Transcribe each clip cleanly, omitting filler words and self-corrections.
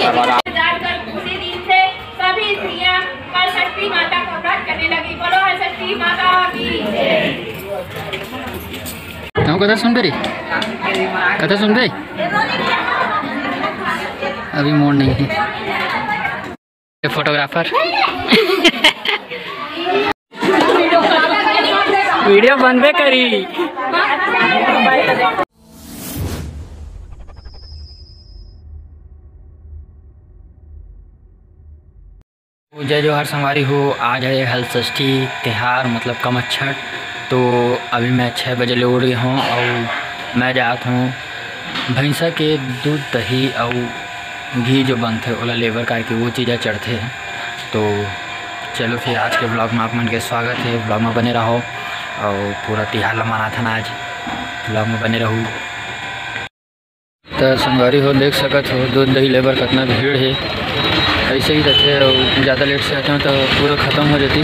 उसी दिन से सभी स्त्रियां सरस्वती माता का व्रत करने लगी। बोलो सरस्वती माता की कथा सुन रही कथा सुन रही अभी मोड़ नहीं है फोटोग्राफर वीडियो बनबे करी। जय जोहार संगवारी हो। आज है हलषष्ठी त्यौहार मतलब कमच्छठ। तो अभी मैं 6 बजे ले उड़ गया हूँ और मैं जाता हूँ भैंसा के दूध दही और घी जो बनते ओला लेबर करके वो चीज़ें चढ़ते हैं। तो चलो फिर आज के ब्लॉग में आप मन के स्वागत है। ब्लॉग में बने रहो और पूरा त्यौहार मना था ना, आज ब्लॉग में बने रहूँ। तो संगवारी हो देख सकत हो दूध दही लेबर कितना भीड़ है। ऐसे ही रहते और ज़्यादा लेट से आते हैं तो पूरा ख़त्म हो जाती।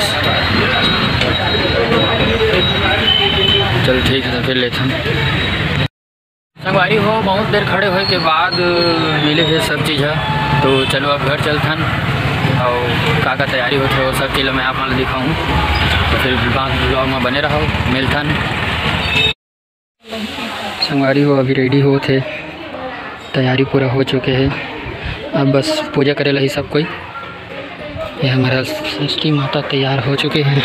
चल ठीक है तो फिर लेते हैं। संगवारी हो बहुत देर खड़े होए के बाद मिले है सब चीज़ है। तो चलो अब घर चलते हैं और का तैयारी होते है वो सब चीज़ मैं आप मन दिखाऊँ। तो फिर ब्लॉग में बने रहो, मिलता हैं। संगवारी हो अभी रेडी हो थे, तैयारी पूरा हो चुके हैं। अब बस पूजा करेला ही सब कोई। ये हमारा सरस्वती माता तैयार हो चुके हैं।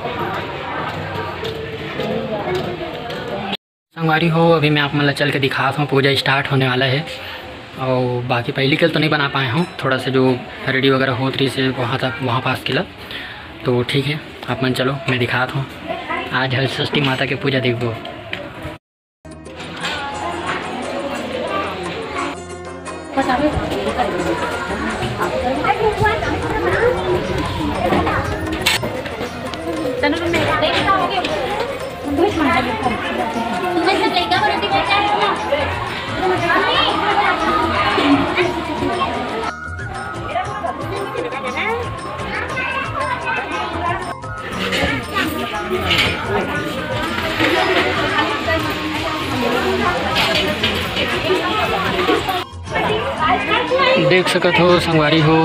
संगवारी हो अभी मैं आप मतलब चल के दिखाता हूँ। पूजा स्टार्ट होने वाला है और बाकी पहली कल तो नहीं बना पाए हूँ, थोड़ा सा जो रेडी वगैरह हो रही से वहाँ तक वहाँ पास किला। तो ठीक है आप मन चलो मैं दिखाता हूँ। आज हलषष्ठी माता की पूजा देखो। देख सकत हो संगवारी हो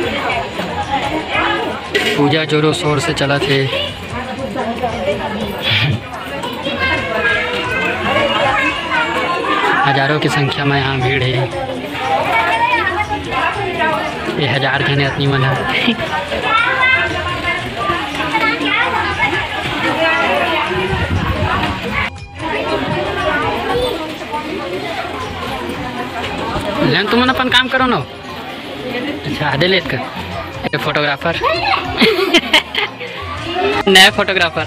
पूजा जोरों शोर से चला थे। हजारों की संख्या में यहाँ भीड़ है। ये 1000 जने इतनी मन है। लेन तुम अपन काम करो ना। अच्छा आधे लेट कर फोटोग्राफर नया फोटोग्राफर।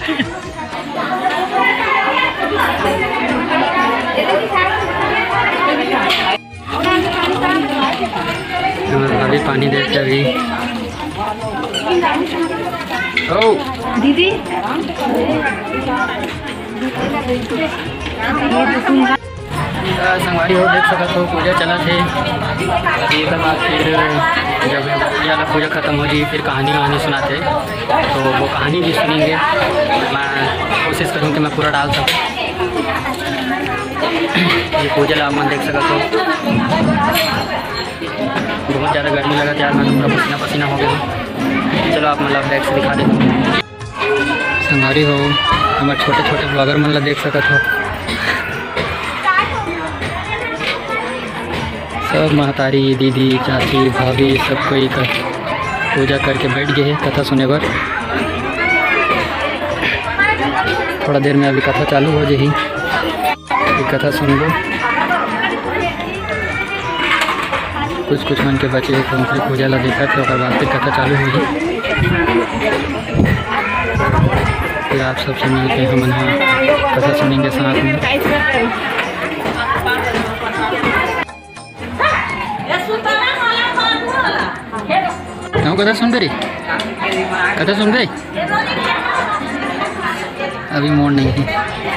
अभी पानी देते अभी। ओ दीदी संगवारी हो देख सकते हो पूजा चला थे। एक बाद फिर जब यह पूजा ख़त्म हो जाए फिर कहानी सुनाते तो वो कहानी भी सुनेंगे। मैं कोशिश करूँ कि मैं पूरा डाल सकूँ। ये पूजा ला मन देख सकते हो बहुत ज़्यादा गर्मी लगा यार, मैं तो पूरा पसीना पसीना हो गया। चलो आप मतलब बैग से दिखा देते हो। संगवारी हो हमारे छोटे छोटे ब्लॉगर मतलब देख सकते हो सब महतारी दीदी चाची भाभी सब कोई पूजा करके बैठ गए हैं कथा सुने पर। थोड़ा देर में अभी कथा चालू हो जाएगी, कथा सुन लो। कुछ मन के बचे तो फिर पूजा ला देखा तो बाद फिर कथा चालू हो गई। फिर आप सबसे मिलके हम कथा सुनेंगे साथ में। कथा सुन रही कथा सुन रही अभी मोड़ नहीं है।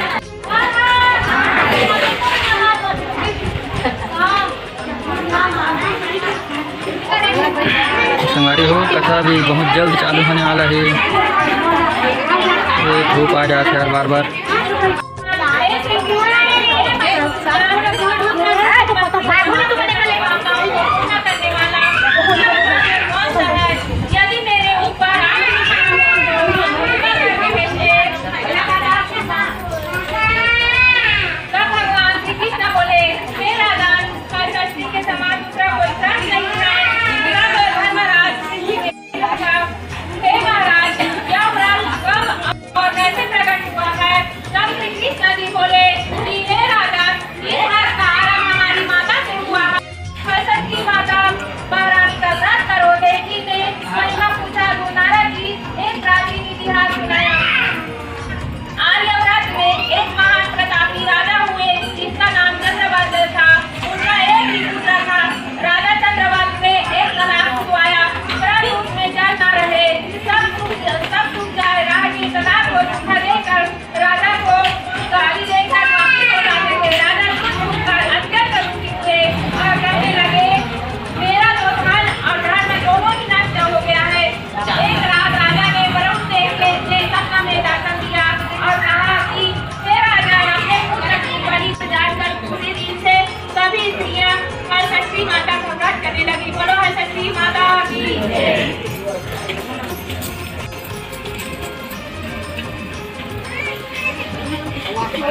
संगवारी हो कथा भी बहुत जल्द चालू होने वाला है। धूप आ जाता है बार बार।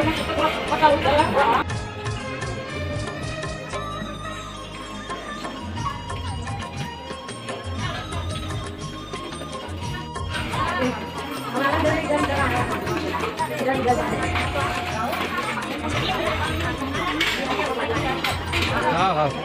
हाँ हाँ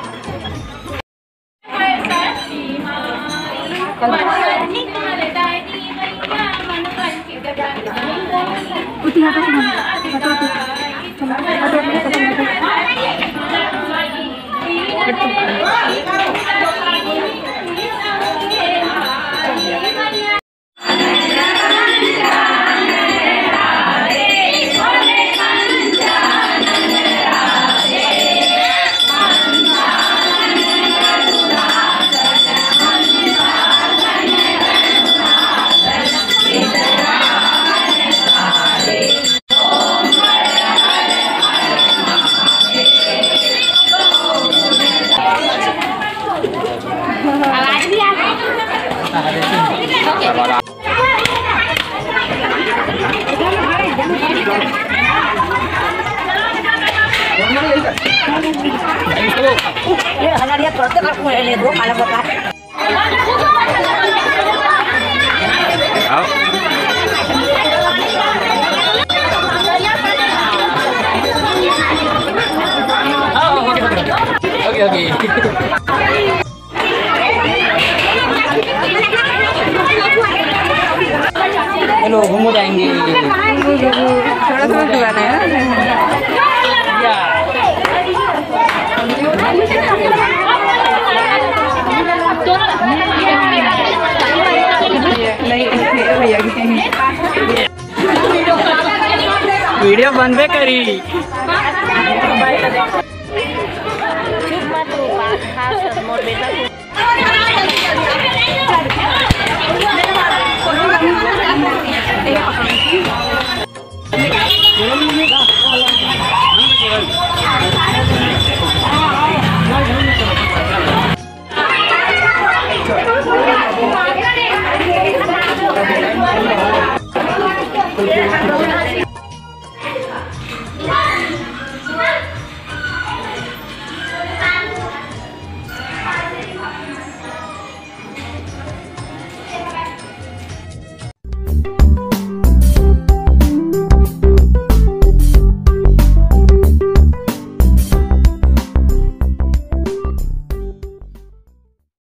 चलो घूमो जाएंगे। थोड़ा थोड़ा जुबान है वीडियो बनबे करी।